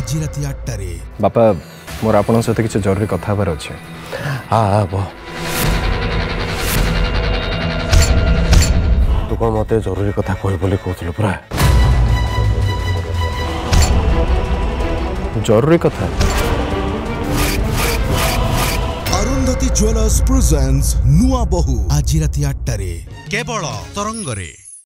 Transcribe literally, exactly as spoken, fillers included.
आज राति आठटारे। बापा मोर आपन सहित किसी जरूरी कथा हबार अछि। आ बो तू कौन मते जरूरी कथा कहि बोली कहथलो पुरा जरूरी कथा। अरुंधति ज्वेलर्स प्रेजेंट्स नुआ बहु आज राति आठटारे केवल तरंगरे।